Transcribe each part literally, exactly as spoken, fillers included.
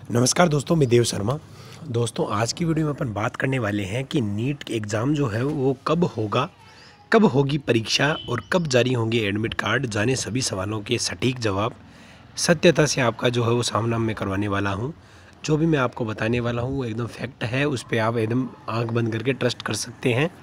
नमस्कार दोस्तों, मैं देव शर्मा। दोस्तों, आज की वीडियो में अपन बात करने वाले हैं कि नीट एग्ज़ाम जो है वो कब होगा, कब होगी परीक्षा और कब जारी होंगे एडमिट कार्ड। जाने सभी सवालों के सटीक जवाब सत्यता से आपका जो है वो सामना मैं करवाने वाला हूँ। जो भी मैं आपको बताने वाला हूँ वो एकदम फैक्ट है, उस पर आप एकदम आंख बंद करके ट्रस्ट कर सकते हैं।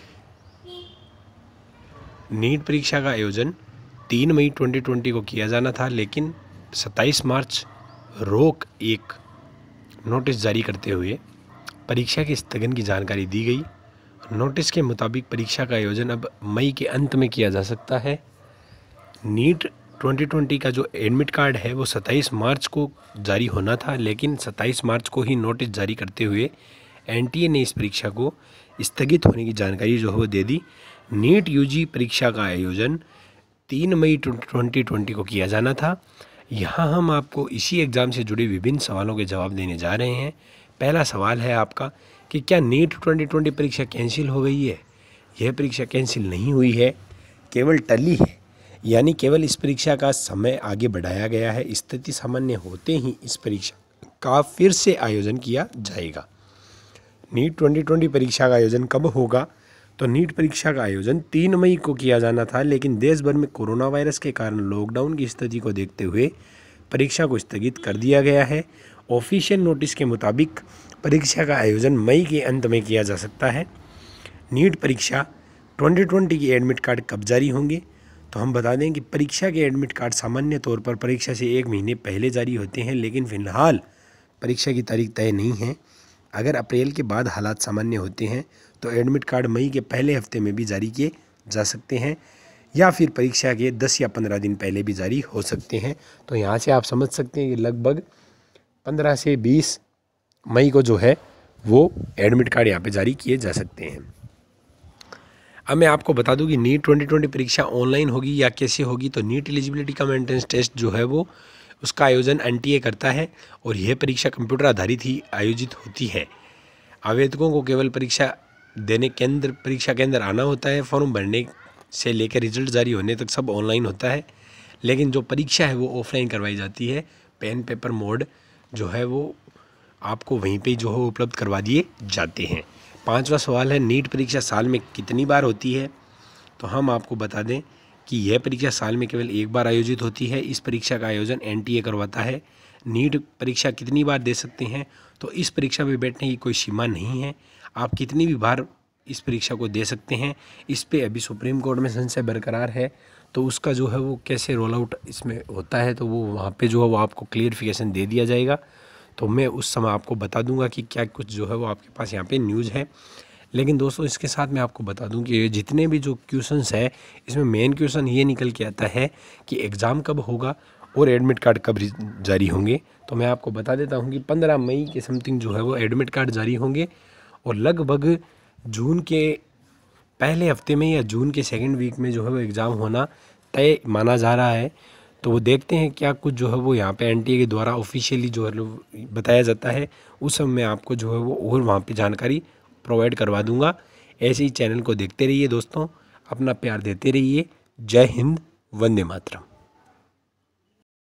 नीट परीक्षा का आयोजन तीन मई दो हज़ार बीस को किया जाना था, लेकिन सत्ताईस मार्च रोक एक नोटिस जारी करते हुए परीक्षा के स्थगन की जानकारी दी गई। नोटिस के मुताबिक परीक्षा का आयोजन अब मई के अंत में किया जा सकता है। नीट दो हज़ार बीस का जो एडमिट कार्ड है वो सत्ताईस मार्च को जारी होना था, लेकिन सत्ताईस मार्च को ही नोटिस जारी करते हुए एनटीए ने इस परीक्षा को स्थगित होने की जानकारी जो है वो दे दी। नीट यूजी परीक्षा का आयोजन तीन मई दो हज़ार बीस को किया जाना था। यहाँ हम आपको इसी एग्ज़ाम से जुड़े विभिन्न सवालों के जवाब देने जा रहे हैं। पहला सवाल है आपका कि क्या नीट दो हज़ार बीस परीक्षा कैंसिल हो गई है? यह परीक्षा कैंसिल नहीं हुई है, केवल टली है, यानी केवल इस परीक्षा का समय आगे बढ़ाया गया है। स्थिति सामान्य होते ही इस परीक्षा का फिर से आयोजन किया जाएगा। नीट दो हज़ार बीस परीक्षा का आयोजन कब होगा? तो नीट परीक्षा का आयोजन तीन मई को किया जाना था, लेकिन देश भर में कोरोना वायरस के कारण लॉकडाउन की स्थिति को देखते हुए परीक्षा को स्थगित कर दिया गया है। ऑफिशियल नोटिस के मुताबिक परीक्षा का आयोजन मई के अंत में किया जा सकता है। नीट परीक्षा दो हज़ार बीस के एडमिट कार्ड कब जारी होंगे? तो हम बता दें कि परीक्षा के एडमिट कार्ड सामान्य तौर पर परीक्षा से एक महीने पहले जारी होते हैं, लेकिन फिलहाल परीक्षा की तारीख तय नहीं है। अगर अप्रैल के बाद हालात सामान्य होते हैं तो एडमिट कार्ड मई के पहले हफ्ते में भी जारी किए जा सकते हैं, या फिर परीक्षा के दस या पंद्रह दिन पहले भी जारी हो सकते हैं। तो यहाँ से आप समझ सकते हैं कि लगभग पंद्रह से बीस मई को जो है वो एडमिट कार्ड यहाँ पे जारी किए जा सकते हैं। अब मैं आपको बता दूं कि नीट दो हज़ार बीस परीक्षा ऑनलाइन होगी या कैसे होगी। तो NEET eligibility cum entrance test जो है वो उसका आयोजन एनटीए करता है, और यह परीक्षा कंप्यूटर आधारित ही आयोजित होती है। आवेदकों को केवल परीक्षा देने केंद्र परीक्षा केंद्र आना होता है। फॉर्म भरने से लेकर रिजल्ट जारी होने तक सब ऑनलाइन होता है, लेकिन जो परीक्षा है वो ऑफलाइन करवाई जाती है। पेन पेपर मोड जो है वो आपको वहीं पे जो है उपलब्ध करवा दिए जाते हैं। पांचवा सवाल है, नीट परीक्षा साल में कितनी बार होती है? तो हम आपको बता दें कि यह परीक्षा साल में केवल एक बार आयोजित होती है। इस परीक्षा का आयोजन एनटीए करवाता है। नीट परीक्षा कितनी बार दे सकते हैं? तो इस परीक्षा में बैठने की कोई सीमा नहीं है, आप कितनी भी बार इस परीक्षा को दे सकते हैं। इस पे अभी सुप्रीम कोर्ट में संशय बरकरार है, तो उसका जो है वो कैसे रोल आउट इसमें होता है तो वो वहाँ पे जो है वो आपको क्लियरिफिकेशन दे दिया जाएगा। तो मैं उस समय आपको बता दूंगा कि क्या कुछ जो है वो आपके पास यहाँ पे न्यूज़ है। लेकिन दोस्तों, इसके साथ मैं आपको बता दूं कि जितने भी जो क्वेश्चंस है इसमें मेन क्वेश्चन ये निकल के आता है कि एग्ज़ाम कब होगा और एडमिट कार्ड कब जारी होंगे। तो मैं आपको बता देता हूं कि पंद्रह मई के समथिंग जो है वो एडमिट कार्ड जारी होंगे, और लगभग जून के पहले हफ्ते में या जून के सेकेंड वीक में जो है वो एग्ज़ाम होना तय माना जा रहा है। तो वो देखते हैं क्या कुछ जो है वो यहाँ पे एनटीए के द्वारा ऑफिशियली जो है बताया जाता है। उस समय मैं आपको जो है वो और वहाँ पे जानकारी प्रोवाइड करवा दूंगा। ऐसे ही चैनल को देखते रहिए दोस्तों, अपना प्यार देते रहिए। जय हिंद, वंदे मातरम।